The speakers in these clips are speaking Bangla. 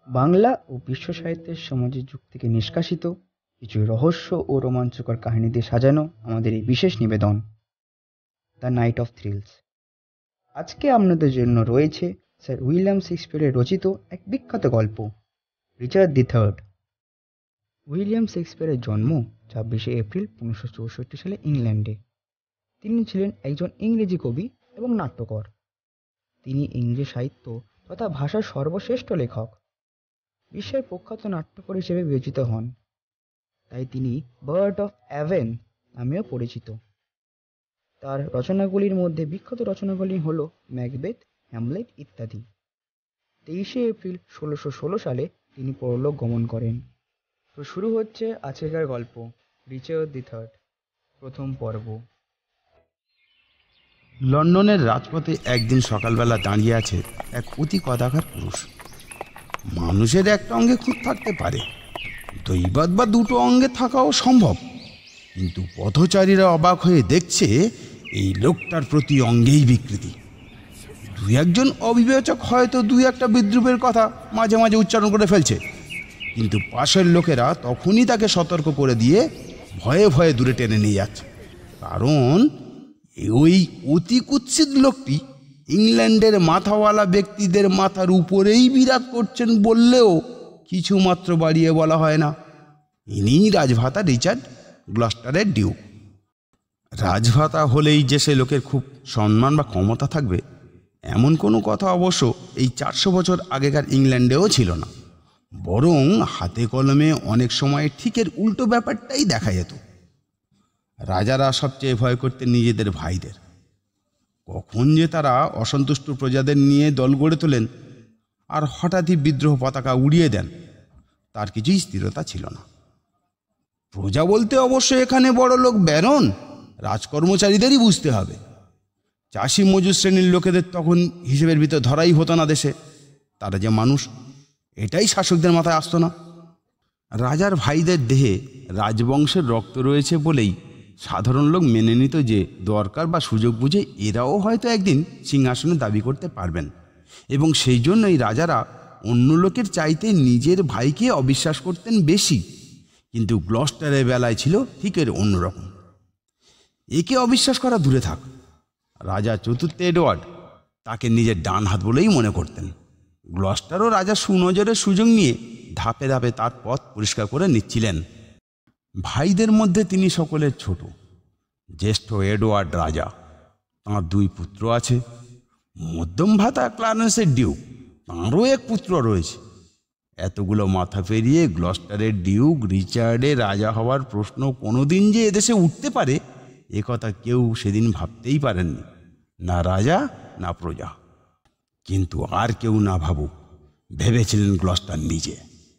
বাংলা ও বিশ্ব সাহিত্যের সমাজের যুগ থেকে নিষ্কাশিত কিছু রহস্য ও রোমাঞ্চকর কাহিনী দিয়ে সাজানো আমাদের এই বিশেষ নিবেদন, দ্য নাইট অফ থ্রিলস। আজকে আপনাদের জন্য রয়েছে স্যার উইলিয়াম শেক্সপিয়ারের রচিত এক বিখ্যাত গল্প, রিচার্ড দি থার্ড। উইলিয়াম শেক্সপিয়ারের জন্ম 26শে এপ্রিল 1564 সালে ইংল্যান্ডে। তিনি ছিলেন একজন ইংরেজি কবি এবং নাট্যকার। তিনি ইংরেজি সাহিত্য তথা ভাষার সর্বশ্রেষ্ঠ লেখক। বিশ্বের প্রখ্যাত নাট্যকার হিসেবে বিবেচিত হন, তাই তিনি বার্ড অফ অ্যাভেন নামেও পরিচিত। তার রচনাগুলির মধ্যে বিখ্যাত রচনাগুলি হল ম্যাকবেথ, হ্যামলেট ইত্যাদি। 23শে এপ্রিল 1616 সালে তিনি পরলোক গমন করেন। তো শুরু হচ্ছে আজকের গল্প, রিচার্ড দি থার্ড, প্রথম পর্ব। লন্ডনের রাজপথে একদিন সকালবেলা দাঁড়িয়ে আছে এক অতি কদাকার পুরুষ। মানুষের একটা অঙ্গে খুঁত থাকতে পারে, দৈবাত বা দুটো অঙ্গে থাকাও সম্ভব, কিন্তু পথচারীরা অবাক হয়ে দেখছে এই লোকটার প্রতি অঙ্গেই বিকৃতি। দুই একজন অবিবেচক হয়তো দুই একটা বিদ্রুপের কথা মাঝে মাঝে উচ্চারণ করে ফেলছে, কিন্তু পাশের লোকেরা তখনই তাকে সতর্ক করে দিয়ে ভয়ে ভয়ে দূরে টেনে নিয়ে যাচ্ছে। কারণ ওই অতি কুৎসিত লোকটি ইংল্যান্ডের মাথাওয়ালা ব্যক্তিদের মাথার উপরেই বিরাজ করছেন বললেও কিছু মাত্র বাড়িয়ে বলা হয় না। ইনিই রাজভাতা রিচার্ড, গ্লস্টারের ডিউক। রাজভাতা হলেই যে সে লোকের খুব সম্মান বা ক্ষমতা থাকবে এমন কোনো কথা অবশ্য এই 400 বছর আগেকার ইংল্যান্ডেও ছিল না। বরং হাতে কলমে অনেক সময় ঠিকের উল্টো ব্যাপারটাই দেখা যেত। রাজারা সবচেয়ে ভয় করতেন নিজেদের ভাইদের। কখন যে তারা অসন্তুষ্ট প্রজাদের নিয়ে দল গড়ে তোলেন আর হঠাৎই বিদ্রোহ পতাকা উড়িয়ে দেন, তার কিছুই স্থিরতা ছিল না। প্রজা বলতে অবশ্য এখানে বড় লোক ব্যারন রাজকর্মচারীদেরই বুঝতে হবে। চাষি মজুর শ্রেণীর লোকেদের তখন হিসেবের ভিতর ধরাই হতো না দেশে। তারা যে মানুষ, এটাই শাসকদের মাথায় আসতো না। রাজার ভাইদের দেহে রাজবংশের রক্ত রয়েছে বলেই সাধারণ লোক মেনে নিত যে দরকার বা সুযোগ বুঝে এরাও হয়তো একদিন সিংহাসনে দাবি করতে পারবেন, এবং সেই জন্যই রাজারা অন্য লোকের চাইতে নিজের ভাইকে অবিশ্বাস করতেন বেশি। কিন্তু গ্লস্টারের বেলায় ছিল ঠিক এর অন্যরকম। একে অবিশ্বাস করা দূরে থাক, রাজা চতুর্থ এডওয়ার্ড তাকে নিজের ডান হাত বলেই মনে করতেন। গ্লস্টারও রাজা সুনজরের সুযোগ নিয়ে ধাপে ধাপে তার পথ পরিষ্কার করে নিচ্ছিলেন। ভাইদের মধ্যে তিনি সকলের ছোট। জ্যেষ্ঠ এডওয়ার্ড রাজা, তাঁর 2 পুত্র আছে। মধ্যম ভাতা ক্লারেন্সের ডিউক, তাঁরও এক পুত্র রয়েছে। এতগুলো মাথা পেরিয়ে গ্লস্টারের ডিউক রিচার্ডের রাজা হওয়ার প্রশ্ন কোনোদিন যে এদেশে উঠতে পারে এ কথা কেউ সেদিন ভাবতেই পারেননি, না রাজা না প্রজা। কিন্তু আর কেউ না ভাবুক, ভেবেছিলেন গ্লস্টার নিজে।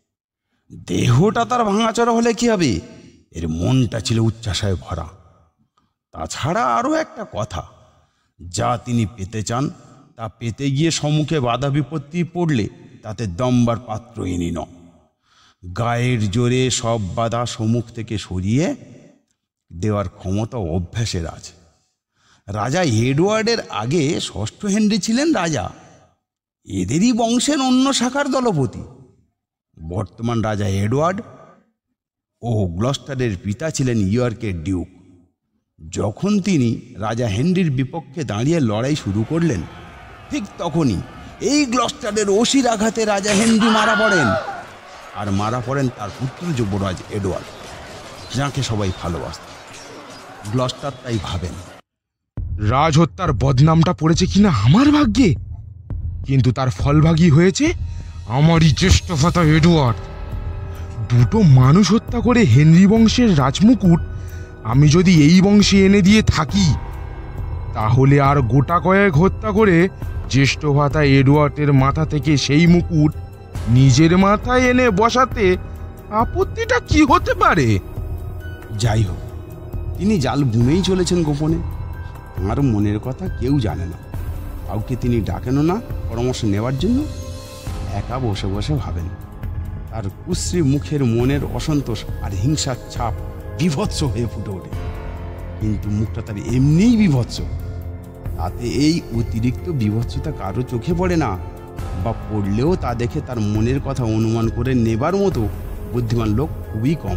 দেহটা তার ভাঙাচড়া হলে কি হবে, এর মনটা ছিল উচ্ছ্বাসে ভরা। তাছাড়া আরও একটা কথা, যা তিনি পেতে চান তা পেতে গিয়ে সম্মুখে বাধা বিপত্তি পড়লে তাতে দমবার পাত্র ইনি ন। গায়ের জোরে সব বাধা সম্মুখ থেকে সরিয়ে দেওয়ার ক্ষমতা অভ্যাসের আছে। রাজা এডওয়ার্ডের আগে 6ষ্ঠ হেনরি ছিলেন রাজা, এদেরই বংশের অন্য শাখার দলপতি। বর্তমান রাজা এডওয়ার্ড ও গ্লস্টারের পিতা ছিলেন ইয়র্কের ডিউক। যখন তিনি রাজা হেনরির বিপক্ষে দাঁড়িয়ে লড়াই শুরু করলেন, ঠিক তখনই এই গ্লস্টারের অসির আঘাতে রাজা হেনরি মারা পড়েন। আর মারা পড়েন তার পুত্র যুবরাজ এডওয়ার্ড, যাকে সবাই ভালোবাসত। গ্লস্টার তাই ভাবেন, রাজহত্যার বদনামটা পড়েছে কিনা আমার ভাগ্যে, কিন্তু তার ফলভাগী হয়েছে আমারই জ্যেষ্ঠ ভ্রাতা এডওয়ার্ড। 2টো মানুষ হত্যা করে হেনরি বংশের রাজমুকুট আমি যদি এই বংশে এনে দিয়ে থাকি, তাহলে আর গোটা কয়েক হত্যা করে জ্যেষ্ঠ ভ্রাতা এডওয়ার্ডের মাথা থেকে সেই মুকুট নিজের মাথায় এনে বসাতে আপত্তিটা কি হতে পারে? যাই হোক, তিনি জাল বুনেই চলেছেন গোপনে। তাঁর মনের কথা কেউ জানে না, কাউকে তিনি ডাকেনও না পরামর্শ নেওয়ার জন্য। একা বসে বসে ভাবেন। তার কুশ্রী মুখের মনের অসন্তোষ আর হিংসার ছাপ বিভৎস হয়ে ফুটে ওঠে। কিন্তু মুখটা তার এমনিই বিভৎস, তাতে এই অতিরিক্ত বিভৎসতা কারো চোখে পড়ে না। বা পড়লেও তা দেখে তার মনের কথা অনুমান করে নেবার মতো বুদ্ধিমান লোক খুবই কম।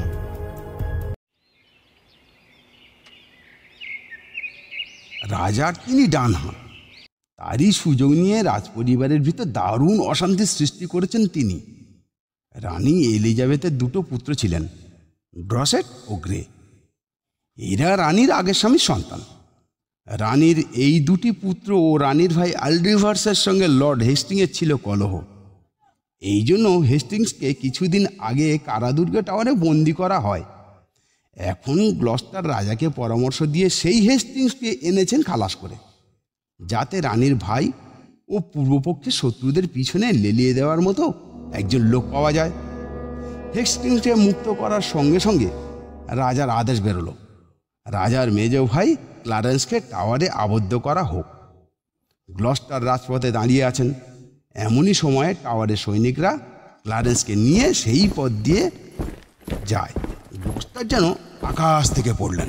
রাজার তিনি ডান হাত, তারই সুযোগ নিয়ে রাজপরিবারের ভিতর দারুণ অশান্তির সৃষ্টি করেছেন তিনি। রানী এলিজাবেথের দুটো পুত্র ছিলেন, ড্রসেট ও গ্রে। এরা রানীর আগের স্বামীর সন্তান। রানীর এই দুটি পুত্র ও রানীর ভাই আলড্রিভার্সের সঙ্গে লর্ড হেস্টিংয়ের ছিল কলহ। এই জন্য হেস্টিংসকে কিছুদিন আগে কারাদুর্গ টাওয়ারে বন্দি করা হয়। এখন গ্লস্টার রাজাকে পরামর্শ দিয়ে সেই হেস্টিংসকে এনেছেন খালাস করে, যাতে রানীর ভাই ও পূর্বপক্ষে শত্রুদের পিছনে লেলিয়ে দেওয়ার মতো একজন লোক পাওয়া যায়। হেস্টিংসকে মুক্ত করার সঙ্গে সঙ্গে রাজার আদেশ বেরোলো, রাজার মেজ ভাই ক্লারেন্সকে টাওয়ারে আবদ্ধ করা হোক। গ্লস্টার রাজপথে দাঁড়িয়ে আছেন, এমনই সময়ে টাওয়ারের সৈনিকরা ক্লারেন্সকে নিয়ে সেই পথ দিয়ে যায়। গ্লস্টার যেন আকাশ থেকে পড়লেন।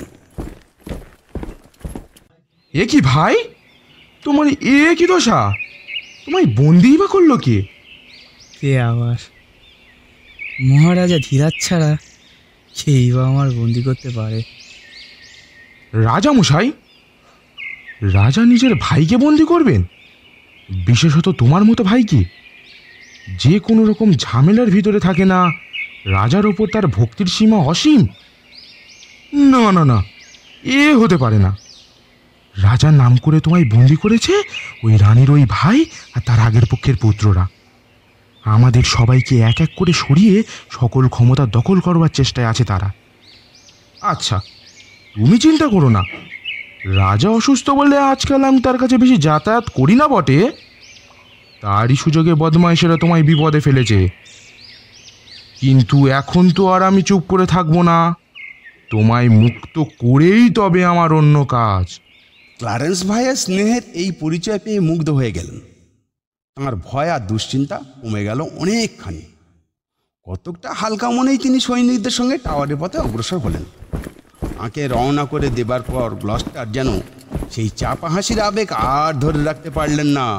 এ কি ভাই, তোমার এ কি দশা? তোমায় বন্দি বা করলো কে? কে আবার? মহারাজা ধীরাজ ছাড়া কেই বা আমার বন্দি করতে পারে? রাজা মশাই, রাজা নিজের ভাইকে বন্দি করবেন? বিশেষত তোমার মতো ভাইকে, যে কোনো রকম ঝামেলার ভিতরে থাকে না, রাজার ওপর তার ভক্তির সীমা অসীম। না না না, এ হতে পারে না। রাজার নাম করে তোমায় বন্দি করেছে ওই রানীর ওই ভাই আর তার আগের পক্ষের পুত্ররা। আমাদের সবাইকে এক এক করে সরিয়ে সকল ক্ষমতা দখল করবার চেষ্টায় আছে তারা। আচ্ছা, তুমি চিন্তা করো না, রাজা অসুস্থ বলে আজকাল আমি তার কাছে বেশি যাতায়াত করি না বটে, তারই সুযোগে বদমাইশেরা তোমায় বিপদে ফেলেছে। কিন্তু এখন তো আর আমি চুপ করে থাকবো না, তোমায় মুক্ত করেই তবে আমার অন্য কাজ। ক্লারেন্স ভাইয়ের স্নেহের এই পরিচয় পেয়ে মুগ্ধ হয়ে গেলেন। তাঁর ভয় আর দুশ্চিন্তা কমে গেল অনেকখানি। কতকটা হালকা মনেই তিনি সৈনিকদের সঙ্গে টাওয়ারের পথে অগ্রসর হলেন। তাঁকে রওনা করে দেবার পর গ্লস্টার যেন সেই চাপা হাসির আবেগ আর ধরে রাখতে পারলেন না।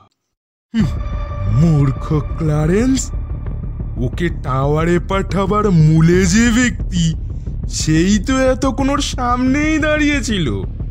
মূর্খ ক্লারেন্স, ওকে টাওয়ারে পাঠাবার মূলে যে ব্যক্তি, সেই তো এতক্ষণ সামনেই দাঁড়িয়েছিল।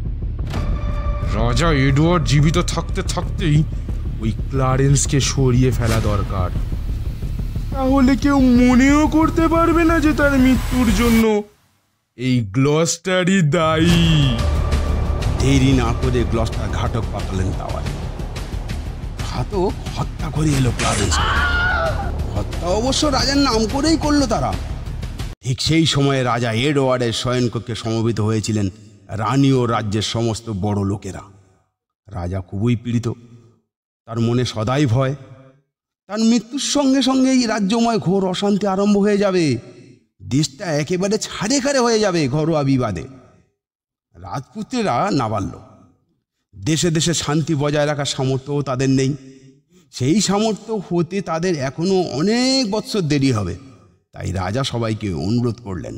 রাজা এডওয়ার্ড জীবিত থাকতে থাকতেই ওই ক্লারেন্সকে সরিয়ে ফেলা দরকার, তাহলে কেউ মনেও করতে পারবে না যে তার মৃত্যুর জন্য এই গ্লস্টারই দায়ী। দেরি না করে গ্লস্টার ঘাতক পাঠালেন টাওয়ারে। ঘাতক হত্যা করে এলো ক্লারেন্স। হত্যা অবশ্য রাজার নাম করেই করলো তারা। ঠিক সেই সময়ে রাজা এডওয়ার্ডের শয়নকক্ষে সমবেত হয়েছিলেন রানী ও রাজ্যের সমস্ত বড় লোকেরা। রাজা খুবই পীড়িত, তার মনে সদাই ভয়। তার মৃত্যুর সঙ্গে সঙ্গে এই রাজ্যময় ঘোর অশান্তি আরম্ভ হয়ে যাবে। দেশটা একেবারে ছাড়ে খাড়ে হয়ে যাবে ঘরোয়া বিবাদে। রাজপুত্রেরা নাবাল্য, দেশে দেশে শান্তি বজায় রাখার সামর্থ্যও তাদের নেই। সেই সামর্থ্য হতে তাদের এখনো অনেক বৎসর দেরি হবে। তাই রাজা সবাইকে অনুরোধ করলেন,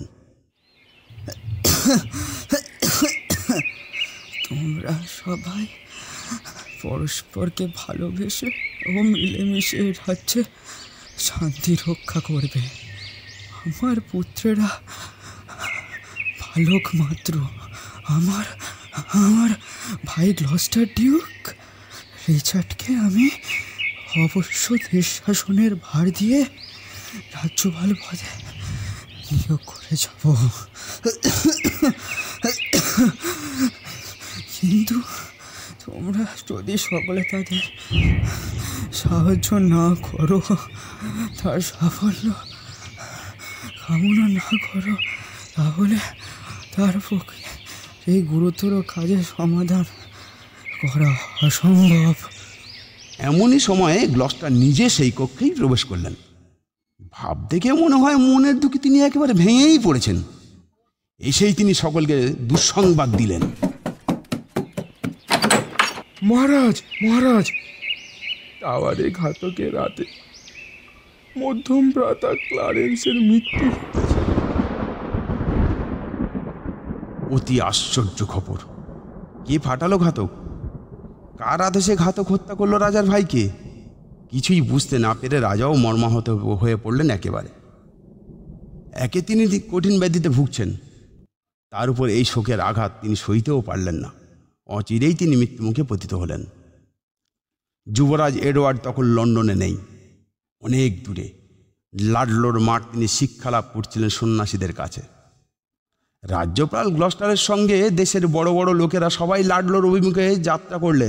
তোমরা সবাই পরস্পরকে ভালোবেসে ও মিলেমিশে রাজ্যে শান্তি রক্ষা করবে। আমার পুত্রেরা বালক মাত্র। আমার আমার ভাই গ্লস্টার ডিউক রিচার্ডকে আমি অবশ্য দেশ শাসনের ভার দিয়ে রাজ্যপাল পদে নিয়োগ করে যাব। কিন্তু তোমরা যদি সকলে তাদের সাহায্য না করো, তার সাফল্য কামনা না করো, তাহলে তার পক্ষে এই গুরুতর কাজের সমাধান করা অসম্ভব। এমনই সময়ে গ্লস্টার নিজে সেই কক্ষেই প্রবেশ করলেন। ভাব দেখে মনে হয় মনের দুঃখে তিনি একেবারে ভেঙেই পড়েছেন। এসেই তিনি সকলকে দুঃসংবাদ দিলেন। মহারাজ, মহারাজ, টাওয়ারে ঘাতকের রাতে মধ্যম প্রাতা ক্লারেন্সের মৃত্যু। অতি আশ্চর্য খবর। কে ফাটালো ঘাতক? কার আদেশে ঘাতক হত্যা করলো রাজার ভাইকে? কিছুই বুঝতে না পেরে রাজাও মর্মাহত হয়ে পড়লেন একেবারে। একে তিনি কঠিন ব্যাধিতে ভুগছেন, তার উপর এই শোকের আঘাত তিনি সইতেও পারলেন না। অচিরেই তিনি মৃত্যুমুখে পতিত হলেন। যুবরাজ এডওয়ার্ড তখন লন্ডনে নেই, অনেক দূরে লাডলোর মাঠ তিনি শিক্ষা লাভ করছিলেন সন্ন্যাসীদের কাছে। রাজ্যপাল গ্লস্টারের সঙ্গে দেশের বড় বড় লোকেরা সবাই লাডলোর অভিমুখে যাত্রা করলেন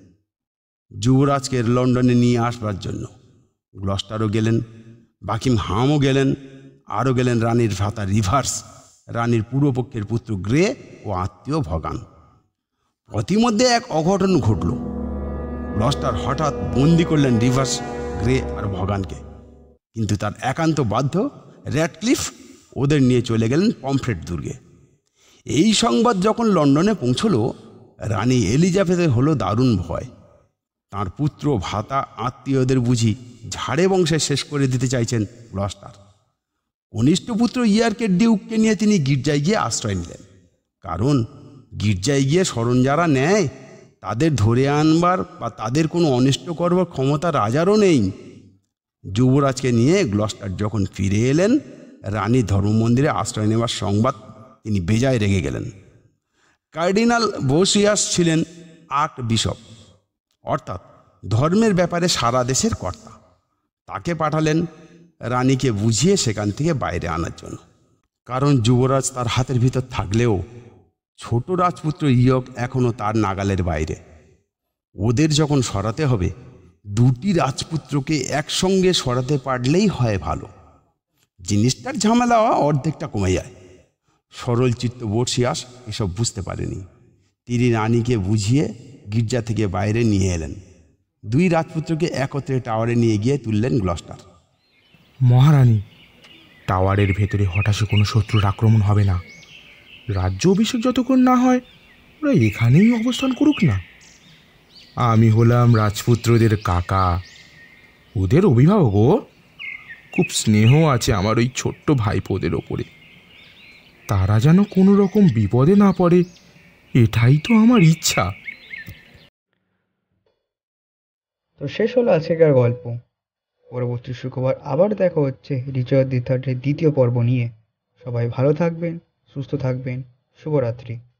যুবরাজকে লন্ডনে নিয়ে আসবার জন্য। গ্লস্টারও গেলেন, বাকিংহামও গেলেন, আরও গেলেন রানীর ভ্রাতা রিভার্স, রানীর পূর্বপক্ষের পুত্র গ্রে ও আত্মীয় ভগান। প্রতিমধ্যে এক অঘটন ঘটল। গ্লস্টার হঠাৎ বন্দি করলেন রিভার্স, গ্রে আর ভগানকে, কিন্তু তার একান্ত বাধ্য র্যাডক্লিফ ওদের নিয়ে চলে গেলেন পমফ্রেট দুর্গে। এই সংবাদ যখন লন্ডনে পৌঁছল, রানী এলিজাবেথের হলো দারুণ ভয়। তাঁর পুত্র ভাতা আত্মীয়দের বুঝি ঝাড়ে বংশে শেষ করে দিতে চাইছেন গ্লস্টার। কনিষ্ঠ পুত্র ইয়র্কের ডিউককে নিয়ে তিনি গির্জায় গিয়ে আশ্রয় নিলেন, কারণ গির্জায় গিয়ে শরণ যারা নেয় তাদের ধরে আনবার বা তাদের কোনো অনিষ্ট করবার ক্ষমতা রাজারও নেই। যুবরাজকে নিয়ে গ্লস্টার যখন ফিরে এলেন, রানীর ধর্মমন্দিরে আশ্রয় নেওয়ার সংবাদ তিনি বেজায় রেগে গেলেন। কার্ডিনাল বোসিয়াস ছিলেন আর্ক বিশপ, অর্থাৎ ধর্মের ব্যাপারে সারা দেশের কর্তা। তাকে পাঠালেন রানীকে বুঝিয়ে সেখান থেকে বাইরে আনার জন্য, কারণ যুবরাজ তার হাতের ভিতর থাকলেও ছোট রাজপুত্র ইয়ক এখনও তার নাগালের বাইরে। ওদের যখন সরাতে হবে, দুটি রাজপুত্রকে একসঙ্গে সরাতে পারলেই হয় ভালো। জিনিসটার ঝামেলা অর্ধেকটা কমে যায়। সরল চিত্ত বোর্সিয়াস এসব বুঝতে পারেনি। তিনি রানীকে বুঝিয়ে গির্জা থেকে বাইরে নিয়ে এলেন। দুই রাজপুত্রকে একত্রে টাওয়ারে নিয়ে গিয়ে তুললেন গ্লস্টার। মহারানী, টাওয়ারের ভেতরে হঠাৎ কোনো শত্রুর আক্রমণ হবে না। রাজ্য অভিষেক যতক্ষণ না হয় ওরা এখানেই অবস্থান করুক না। আমি হলাম রাজপুত্রদের কাকা, ওদের অভিভাবকও। খুব স্নেহ আছে আমার ওই ছোট্ট ভাইপোদের ওপরে। তারা যেন কোনো রকম বিপদে না পড়ে, এটাই তো আমার ইচ্ছা। তো শেষ হলো আজকের গল্প। পরবর্তী শুক্রবার আবার দেখা হচ্ছে রিচার্ড দি থার্ডের দ্বিতীয় পর্ব নিয়ে। সবাই ভালো থাকবেন, সুস্থ থাকবেন। শুভরাত্রি।